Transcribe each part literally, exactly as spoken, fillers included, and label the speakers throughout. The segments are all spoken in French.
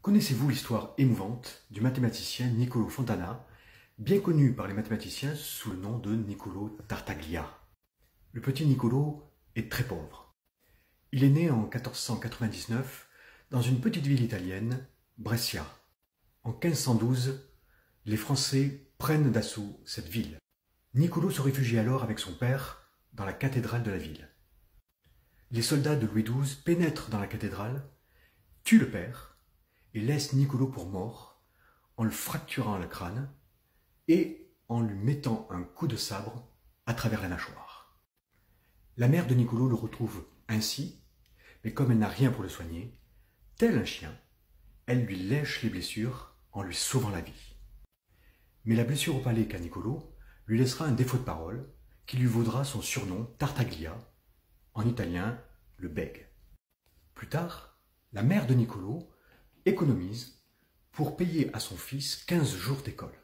Speaker 1: Connaissez-vous l'histoire émouvante du mathématicien Niccolò Fontana, bien connu par les mathématiciens sous le nom de Niccolò Tartaglia? Le petit Niccolò est très pauvre. Il est né en mille quatre cent quatre-vingt-dix-neuf dans une petite ville italienne, Brescia. En mille cinq cent douze, les Français prennent d'assaut cette ville. Niccolò se réfugie alors avec son père dans la cathédrale de la ville. Les soldats de Louis douze pénètrent dans la cathédrale, tuent le père et laissent Niccolò pour mort en le fracturant le crâne et en lui mettant un coup de sabre à travers la mâchoire. La mère de Niccolò le retrouve ainsi, mais comme elle n'a rien pour le soigner, tel un chien, elle lui lèche les blessures en lui sauvant la vie. Mais la blessure au palais qu'a Niccolò lui laissera un défaut de parole qui lui vaudra son surnom Tartaglia, en italien le bègue. Plus tard, la mère de Niccolò économise pour payer à son fils quinze jours d'école.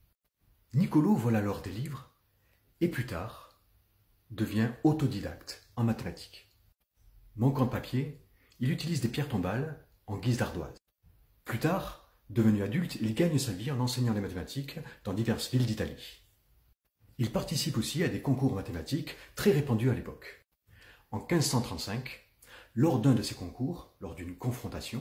Speaker 1: Niccolò vole alors des livres et plus tard devient autodidacte en mathématiques. Manquant de papier, il utilise des pierres tombales en guise d'ardoise. Plus tard, devenu adulte, il gagne sa vie en enseignant les mathématiques dans diverses villes d'Italie. Il participe aussi à des concours mathématiques très répandus à l'époque. En mille cinq cent trente-cinq, lors d'un de ces concours, lors d'une confrontation,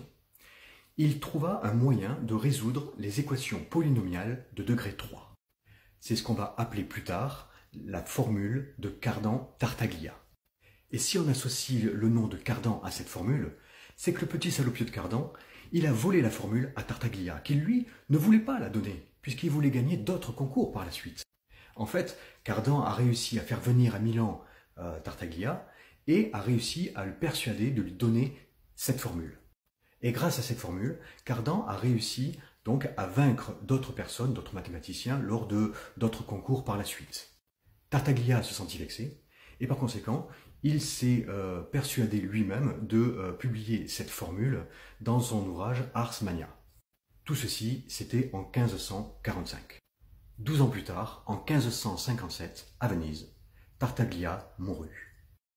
Speaker 1: il trouva un moyen de résoudre les équations polynomiales de degré trois. C'est ce qu'on va appeler plus tard la formule de Cardan-Tartaglia. Et si on associe le nom de Cardan à cette formule, c'est que le petit salopieux de Cardan, il a volé la formule à Tartaglia, qui lui ne voulait pas la donner, puisqu'il voulait gagner d'autres concours par la suite. En fait, Cardan a réussi à faire venir à Milan euh, Tartaglia et a réussi à le persuader de lui donner cette formule. Et grâce à cette formule, Cardan a réussi donc à vaincre d'autres personnes, d'autres mathématiciens, lors de d'autres concours par la suite. Tartaglia se sentit vexé, et par conséquent, il s'est euh, persuadé lui-même de euh, publier cette formule dans son ouvrage Ars Magna. Tout ceci, c'était en mille cinq cent quarante-cinq. Douze ans plus tard, en mille cinq cent cinquante-sept, à Venise, Tartaglia mourut.